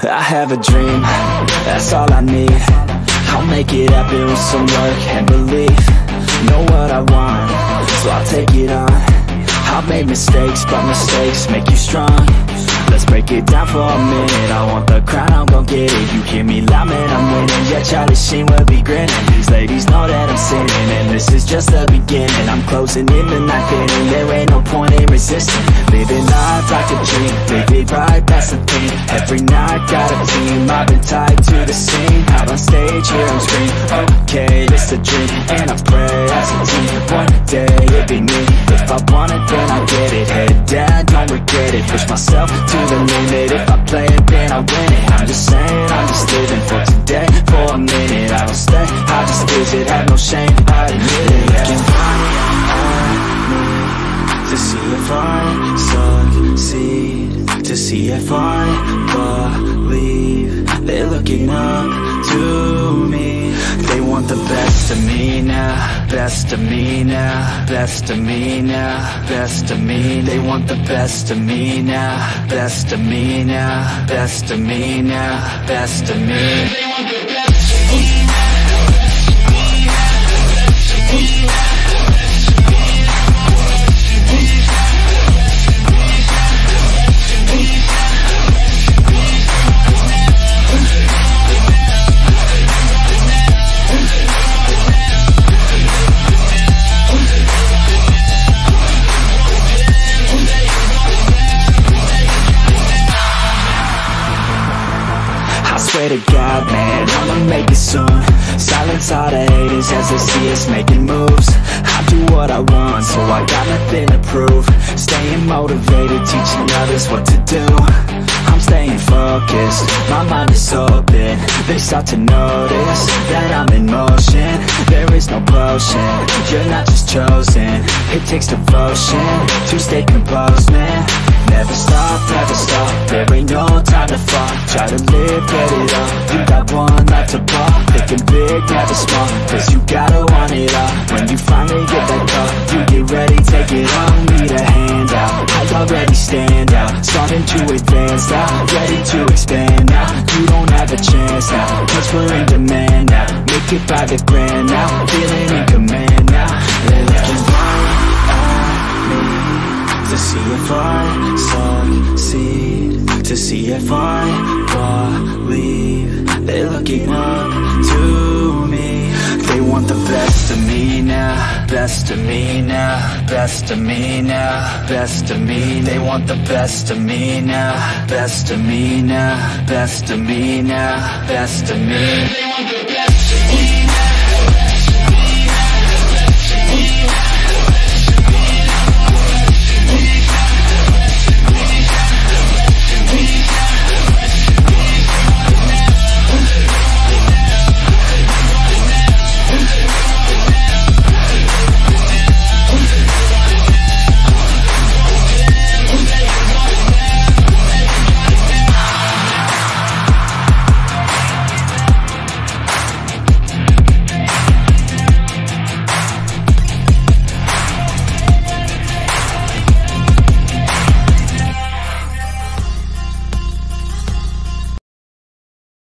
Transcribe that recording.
I have a dream, that's all I need. I'll make it happen with some work and belief. Know what I want, so I'll take it on. I've made mistakes, but mistakes make you strong. Let's break it down for a minute. I want the crown, I'm gon' get it. You hear me loud, man, I'm winning. Yeah, Charlie Sheen will be grinning. These ladies know that I'm sinning, and this is just the beginning. I'm closing in the ninth inning, there ain't no point in resisting. Living life like a dream, live it right, that's the thing. Every night, got a team, I've been tied to the scene. Out on stage, hear them scream, okay, it's a dream. And I pray as a team, one day it'll be me. If I want it, then I get it. Head down, don't regret it. Push myself to the limit. If I play it, then I win it. I'm just saying, I'm just living for today. For a minute, I don't stay, I just visit. Have no shame, I admit it. Looking right at me to see if I succeed, to see if I believe. They're looking up to me. They want the best of me now, best of me now, best of me now, best of me. They want the best of me now, best of me now, best of me now, best of me. They want the best of me now. Swear to God, man, I'ma make it soon. Silence all the haters as they see us making moves. I do what I want, so I got nothing to prove. Staying motivated, teaching others what to do. I'm staying focused, my mind is open. They start to notice that I'm in motion. There is no potion, you're not just chosen. It takes devotion to stay composed, man. Never stop, there ain't no time to fall. Try to live, get it all. You got one life to ball. Thinking big, never small, cause you gotta want it all. When you finally get that call, you get ready, take it on. Need a hand out, I already stand out. Starting to advance now, ready to expand now. You don't have a chance now, cause we're in demand now. Make it by the grand now, feeling in command now. They're looking right at me to see if I succeed, to see if I believe. They're looking up to me. They want the best of me now, best of me now, best of me now, best of me. They want the best of me now, best of me now, best of me now, best of me. They want the best of me.